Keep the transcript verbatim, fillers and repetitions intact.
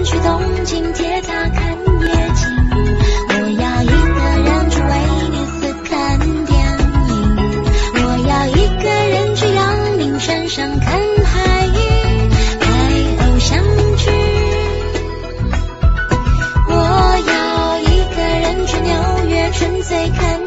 去东京铁塔看夜景，我要一个人去威尼斯看电影，我要一个人去阳明山上看海鱼，拍偶像剧，我要一个人去纽约纯粹看